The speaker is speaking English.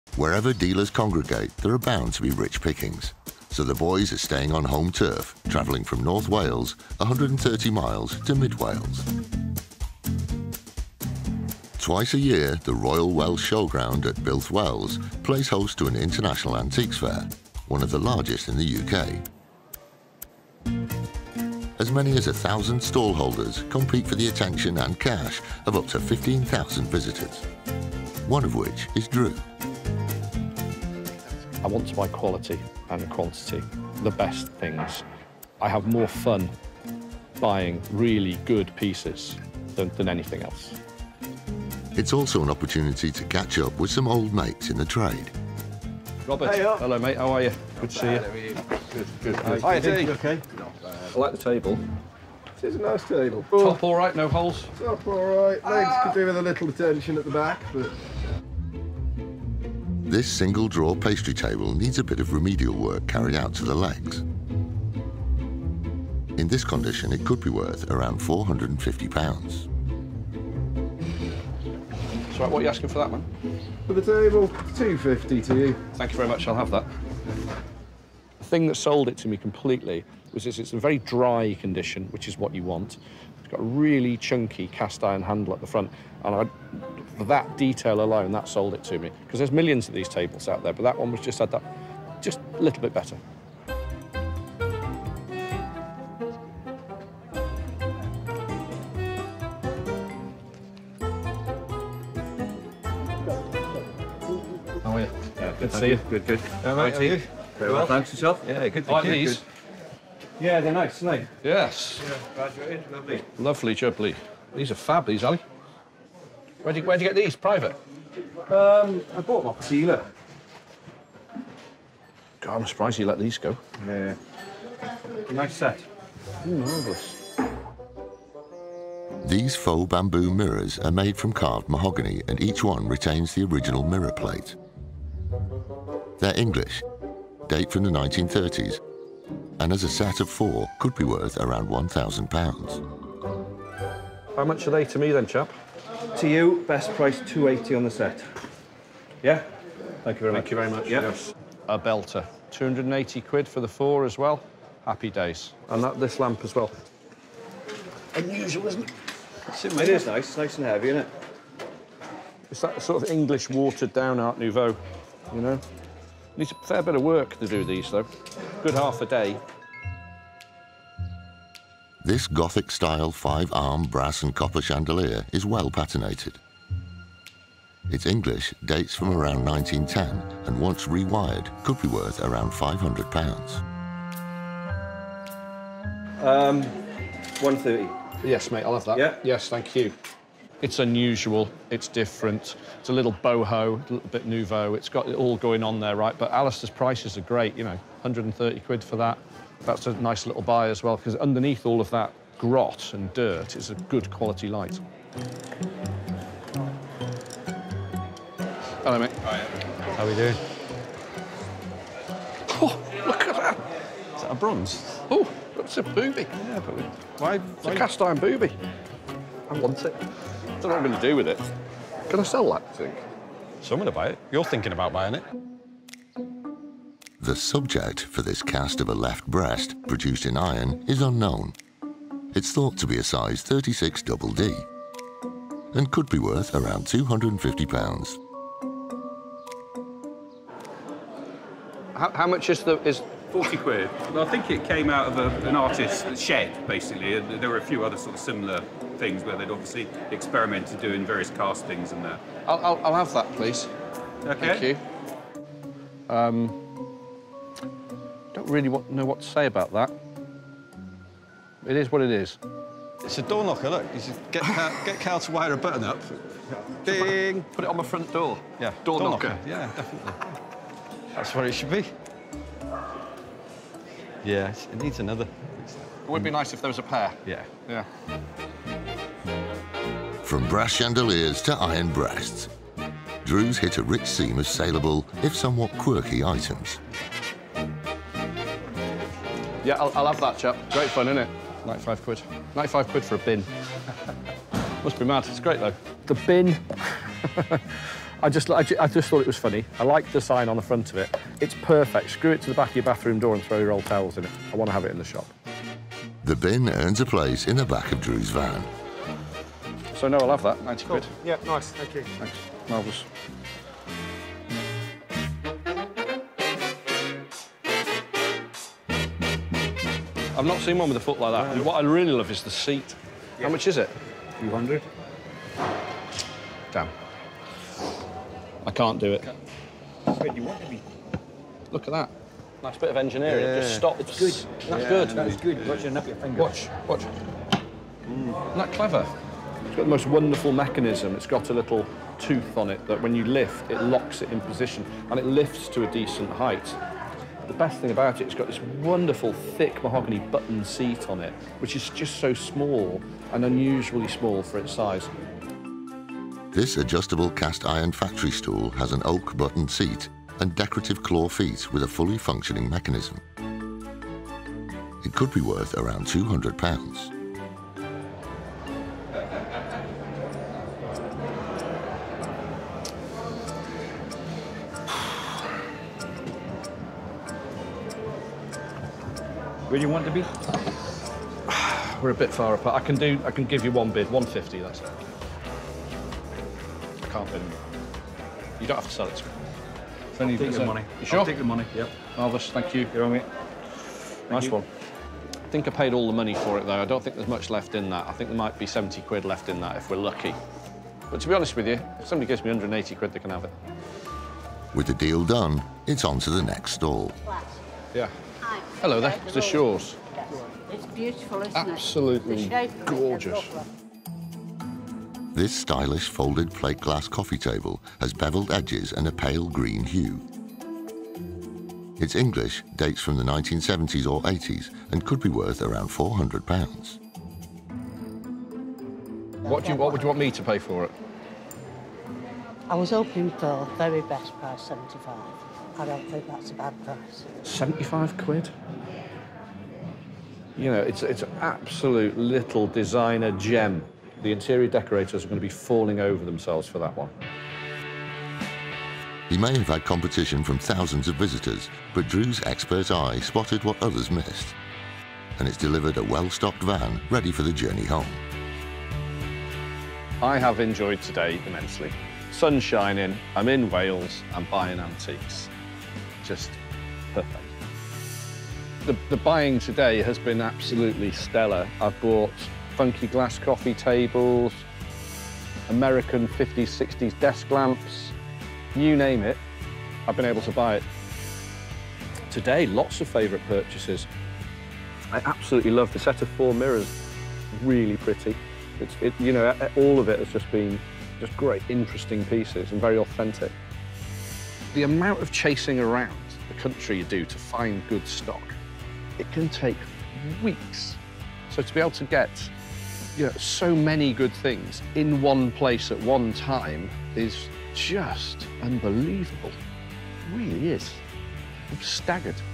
Wherever dealers congregate, there are bound to be rich pickings. So the boys are staying on home turf, travelling from North Wales, 130 miles to Mid Wales. Twice a year, the Royal Welsh Showground at Builth Wells plays host to an international antiques fair, one of the largest in the UK. As many as 1,000 stallholders compete for the attention and cash of up to 15,000 visitors, one of which is Drew. I want to buy quality and quantity, the best things. I have more fun buying really good pieces than anything else. It's also an opportunity to catch up with some old mates in the trade. Robert, hey, hello mate, how are you? Good to see you. Good. Hi, Dee. Okay. I like the table. It is a nice table. Top all right, no holes? Top all right. Legs could do with a little attention at the back, but... This single drawer pastry table needs a bit of remedial work carried out to the legs. In this condition, it could be worth around £450. So what are you asking for that, man? For the table, £250 to you. Thank you very much, I'll have that. The thing that sold it to me completely was this: it's in a very dry condition, which is what you want. It's got a really chunky cast iron handle at the front, and for that detail alone, that sold it to me. Because there's millions of these tables out there, but that one was just had that just a little bit better. How are you? Yeah, good to see you. Good. How are you? Very well, thanks yourself. Yeah, good. Like these? Good. Yeah, they're nice, aren't they? Yes. Yeah, graduated, lovely. Lovely, jubbly. These are fab, these, Ali. Where'd you get these? Private? I bought them off a dealer. God, I'm surprised you let these go. Yeah. Nice set. Marvellous. These faux bamboo mirrors are made from carved mahogany, and each one retains the original mirror plate. They're English, date from the 1930s, and as a set of 4 could be worth around £1,000. How much are they to me then, chap? To you, best price £280 on the set. Yeah? Thank you very much. Thank you very much. Yeah. Yes. A belter. 280 quid for the 4 as well. Happy days. And this lamp as well. Unusual, isn't it? It is nice. It's nice and heavy, isn't it? It's that sort of English watered-down Art Nouveau, you know? Needs a fair bit of work to do these, though. Good half a day. This Gothic-style 5-arm brass and copper chandelier is well patinated. It's English, dates from around 1910, and once rewired, could be worth around £500. 130. Yes, mate, I'll have that. Yeah? Yes, thank you. It's unusual, it's different. It's a little boho, a little bit nouveau. It's got it all going on there, right? But Alistair's prices are great, you know, 130 quid for that. That's a nice little buy as well, because underneath all of that grot and dirt is a good quality light. Hello, mate. Hi. How are we doing? Oh, look at that. Is that a bronze? Oh, that's a booby. Yeah, but why? It's a cast iron booby. I want it. I don't know what I'm going to do with it. Can I sell that, do you think? Someone to buy it. You're thinking about buying it. The subject for this cast of a left breast, produced in iron, is unknown. It's thought to be a size 36 double D, and could be worth around £250. How much is 40 quid. Well, I think it came out of an artist's shed, basically. There were a few other sort of similar things where they'd obviously experimented doing various castings and that. I'll have that, please. Okay. Thank you. Don't really know what to say about that. It is what it is. It's a door knocker, look. You should get Cal to wire a button up. Ding! Put it on my front door. Yeah, Door knocker. Yeah, definitely. That's what it should be. Yeah, it needs another. It would be nice if there was a pair. Yeah. Yeah. From brass chandeliers to iron breasts, Drew's hit a rich seam of saleable, if somewhat quirky, items. Yeah, I'll have that, chap. Great fun, isn't it? 95 quid. 95 quid for a bin. Must be mad. It's great, though. The bin. I just thought it was funny. I liked the sign on the front of it. It's perfect. Screw it to the back of your bathroom door and throw your old towels in it. I want to have it in the shop. The bin earns a place in the back of Drew's van. So no, I'll have that. 90 quid. Yeah, nice. Thank you. Thanks. Marvellous. I've not seen one with a foot like that. And what I really love is the seat. How much is it? 200. Damn. I can't do it. Wait, you want to be? Look at that. Nice bit of engineering. It just stops. It's good. That's good. That is good. Watch your finger. Watch. Isn't that clever? It's got the most wonderful mechanism. It's got a little tooth on it that when you lift, it locks it in position and it lifts to a decent height. The best thing about it, it's got this wonderful thick mahogany button seat on it, which is just so small and unusually small for its size. This adjustable cast iron factory stool has an oak button seat and decorative claw feet with a fully functioning mechanism. It could be worth around £200. Where do you want to be? We're a bit far apart. I can give you one bid, 150, that's it. I can't bid more. You don't have to sell it to me. I'll take the money. You sure? I'll take the money, yep. Marvellous, thank you. You're on me. Nice one. I think I paid all the money for it, though. I don't think there's much left in that. I think there might be 70 quid left in that if we're lucky. But to be honest with you, if somebody gives me 180 quid, they can have it. With the deal done, it's on to the next stall. Yeah. Hi. Hello there, it's the Shores. It's beautiful, isn't Absolutely it? The shape of it is gorgeous. lovely. This stylish folded plate glass coffee table has beveled edges and a pale green hue. It's English, dates from the 1970s or 80s, and could be worth around £400. What would you want me to pay for it? I was hoping for very best price, 75. I don't think that's a bad price. 75 quid? You know, it's an absolute little designer gem. The interior decorators are going to be falling over themselves for that one. He may have had competition from thousands of visitors, but Drew's expert eye spotted what others missed. And it's delivered a well-stocked van ready for the journey home. I have enjoyed today immensely. Sun's shining, I'm in Wales, I'm buying antiques. Just perfect. The buying today has been absolutely stellar. I've bought funky glass coffee tables, American 50s, 60s desk lamps, you name it, I've been able to buy it. Today, lots of favourite purchases. I absolutely love the set of 4 mirrors, really pretty. You know, all of it has just been just great, interesting pieces and very authentic. The amount of chasing around the country you do to find good stock, it can take weeks. So to be able to get, you know, so many good things in one place at one time is just unbelievable. It really is. I'm staggered.